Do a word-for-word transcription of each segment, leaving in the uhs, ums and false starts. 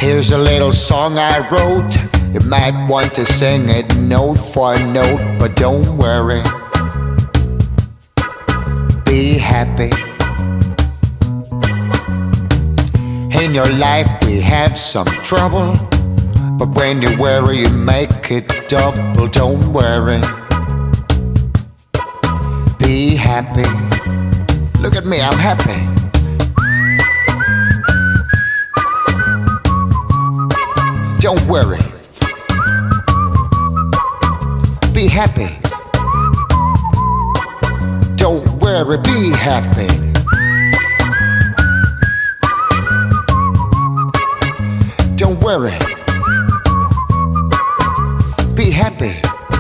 Here's a little song I wrote. You might want to sing it note for note, but don't worry. Be happy. In your life we have some trouble, but when you worry you make it double. Don't worry. Be happy. Look at me, I'm happy. Don't worry. Be happy. Don't worry, be happy. Don't worry. Be happy.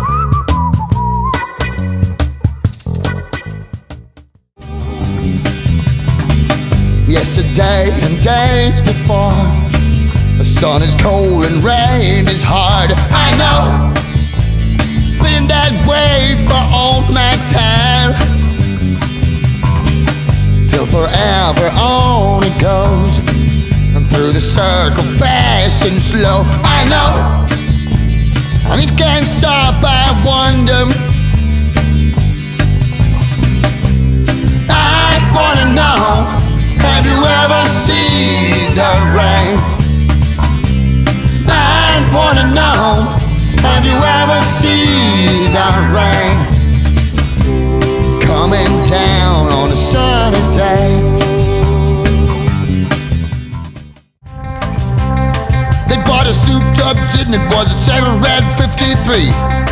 Yesterday and days before, the sun is cold and rain is hard. I know, been that way for all my time, till forever on it goes, and through the circle fast and slow. I know, and it can't stop, I wonder. I wanna know, have you ever seen the rain? I wanna know, have you ever seen the rain coming down on a sunny day? They bought a souped up tin, it was a Chevrolet fifty-three.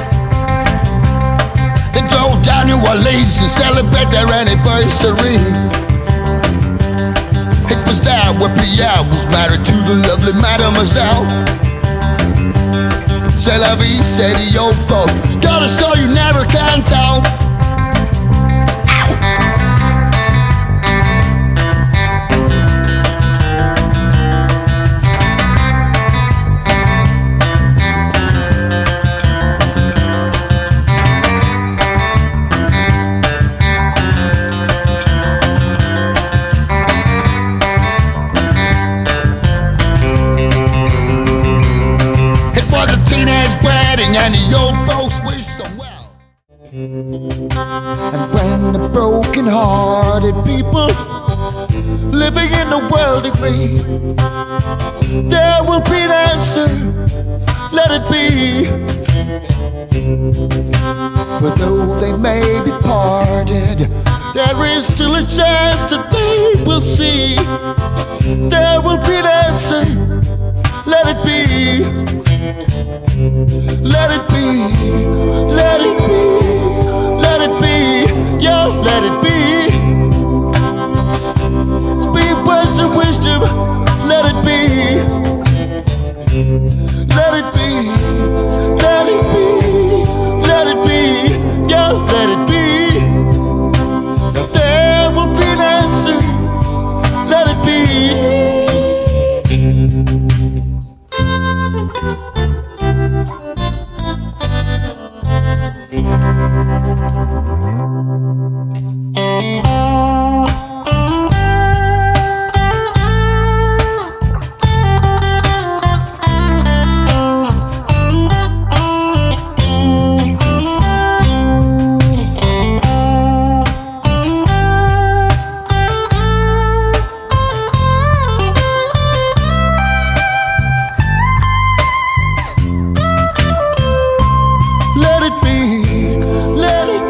They drove down New Orleans to celebrate their anniversary. It was there where Pierre was married to the lovely Mademoiselle. C'est la vie, said the old folk. Got a soul you never can tell. And the old folks wished them well. And when the broken-hearted people living in the world agree, there will be an answer, let it be. For though they may be parted, there is still a chance that they will see. There will be an answer, let it be. Let it be, let it be, let it be, yeah, let it be. Speak words of wisdom, let it be. Let it be, let it be, let it be, yeah, let it be. Now there will be an answer, let it be.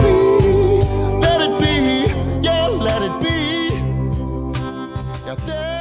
Out there.